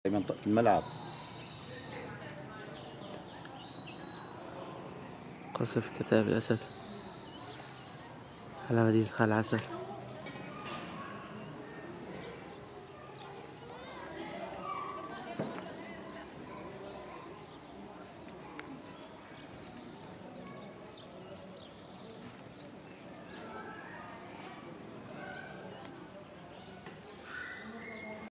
منطقة الملعب. قصف كتائب الأسد على مدينة خان العسل.